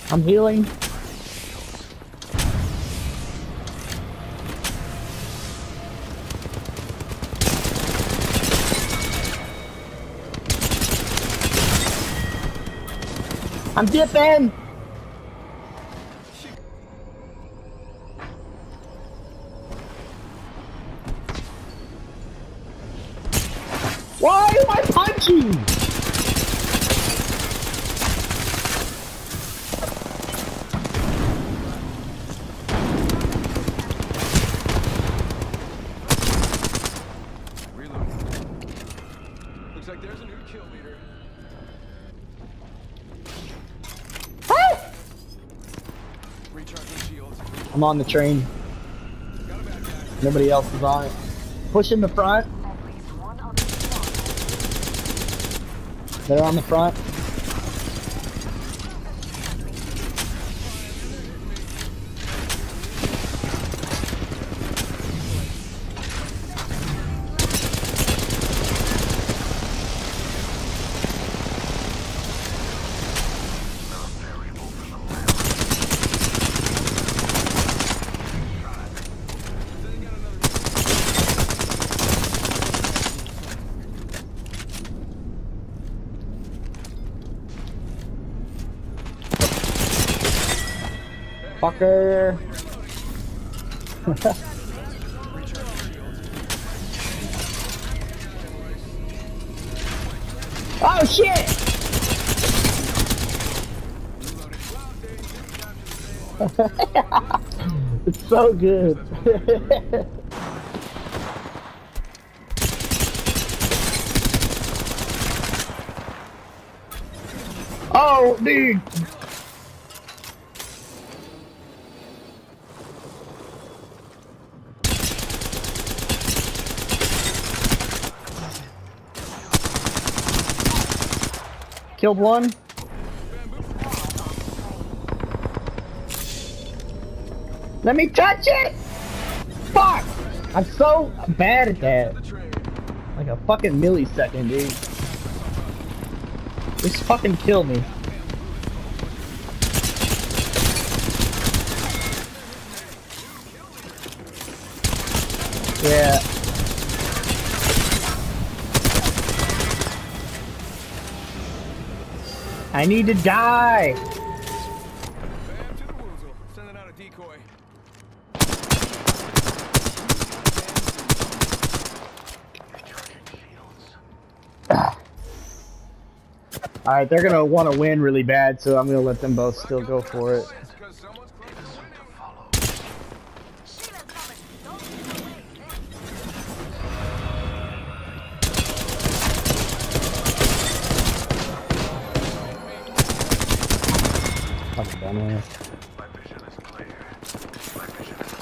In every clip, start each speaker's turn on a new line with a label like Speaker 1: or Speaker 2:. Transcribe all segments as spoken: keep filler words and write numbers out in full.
Speaker 1: I'm healing. I'm dipping! Why am I punching?
Speaker 2: Reload. Looks like there's a new kill leader. Recharging shields.
Speaker 1: I'm on the train.
Speaker 2: Got a bad guy.
Speaker 1: Nobody else is on it. Push in the front. They're on the front. Fucker. Oh shit! It's so good. Oh, dude. Killed one. Let me touch it! Fuck! I'm so bad at that. Like a fucking millisecond, dude. Just fucking kill me. Yeah. I need to die!
Speaker 2: Bam to the woozle. Sending out a decoy.
Speaker 1: Alright, they're gonna want to win really bad, so I'm gonna let them both still go for it. Fucking dumbass.
Speaker 2: My vision is clear. My vision is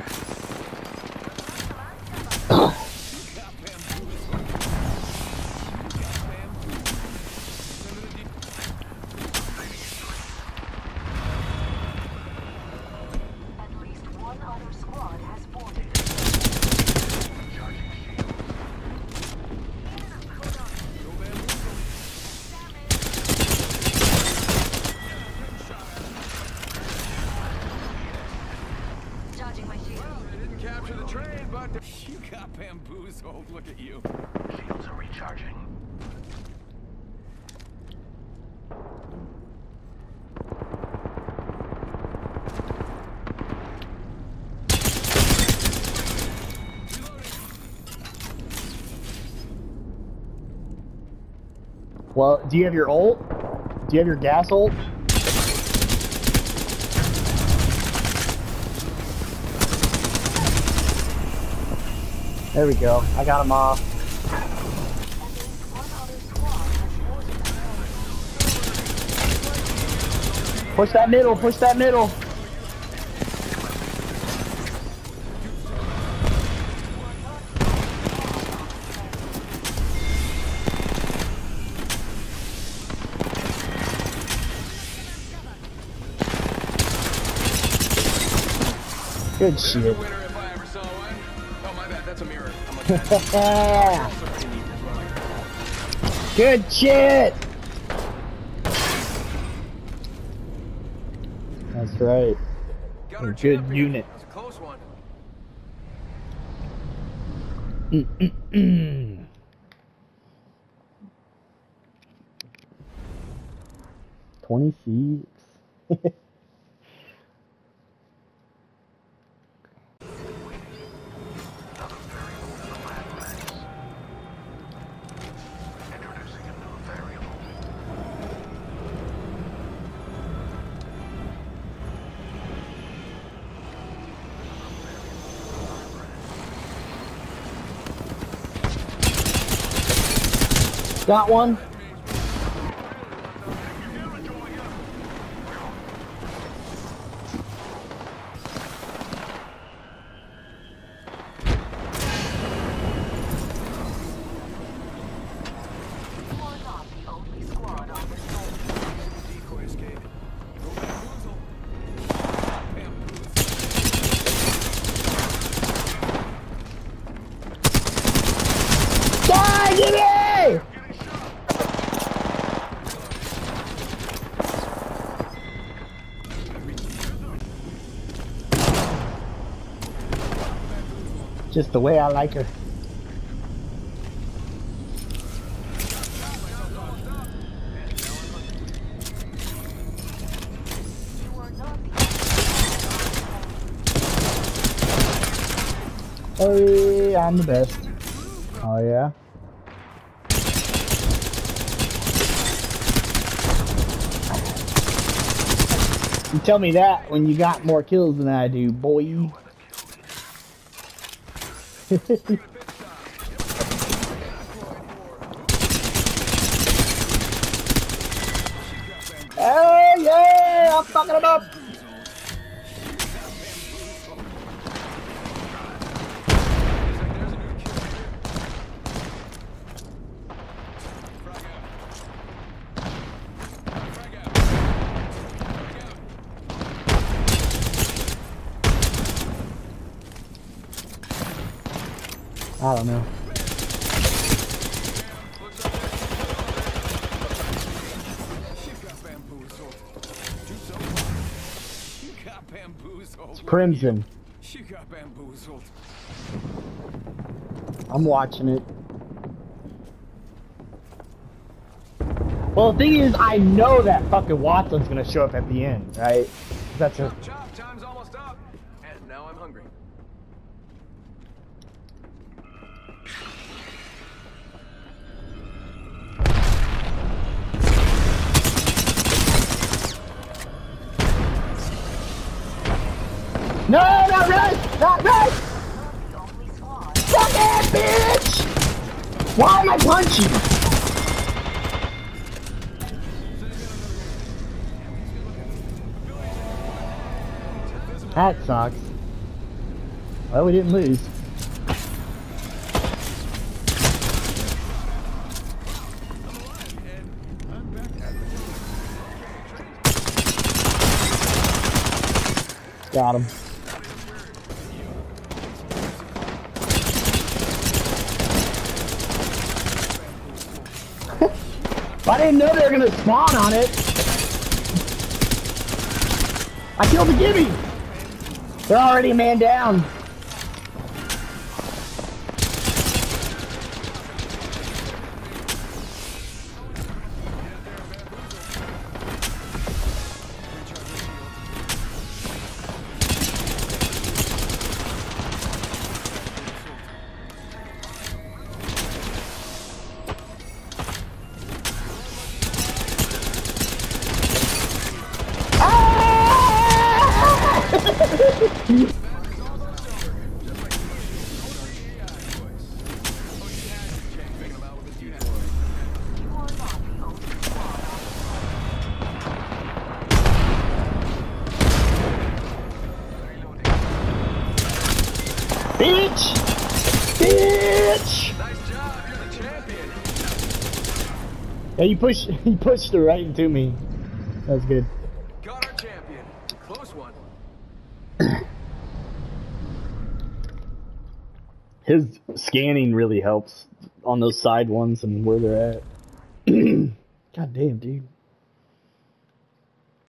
Speaker 3: At least one other squad has boarded. Charging my shield.
Speaker 2: Well, they didn't capture the train, but you got bamboozled. Look at you. Shields are recharging.
Speaker 1: Well, do you have your ult? Do you have your gas ult? There we go. I got him off. Push that middle, push that middle. Good shit.
Speaker 2: Winner if I ever saw one. Oh my bad, that's a mirror. I'm like,
Speaker 1: Good shit. That's right.
Speaker 2: Got
Speaker 1: A
Speaker 2: our
Speaker 1: good
Speaker 2: champion.
Speaker 1: unit.
Speaker 2: That was a close one.
Speaker 1: Mm-mm-mm. twenty-six. Got one.
Speaker 3: You are not the only squad on this plane.
Speaker 2: Decoy escape. Go bamboozle. Bamboozle.
Speaker 1: Die, get it! Just the way I like her.
Speaker 3: You are not the
Speaker 1: Hey, I'm the best. Oh yeah. You tell me that when you got more kills than I do, boy. Oh yeah, I'm fucking him up. I don't know.
Speaker 2: It's
Speaker 1: Crimson.
Speaker 2: She got bamboozled.
Speaker 1: I'm watching it. Well, the thing is, I know that fucking Watson's gonna show up at the end, right? That's a.
Speaker 2: Chop, chop, time's almost up. And now I'm hungry.
Speaker 1: No, not right! Not right!
Speaker 3: the only squad.
Speaker 1: Fuck it, bitch! Why am I punching? That sucks. Well, we didn't lose. Got him. I didn't know they were gonna spawn on it. I killed the Gibby. They're already man down. Bitch! Bitch!
Speaker 2: Nice job, you're the champion.
Speaker 1: Yeah, you pushed you pushed her right into me. That was good.
Speaker 2: Got our champion. Close one.
Speaker 1: His scanning really helps on those side ones and where they're at. God damn, dude.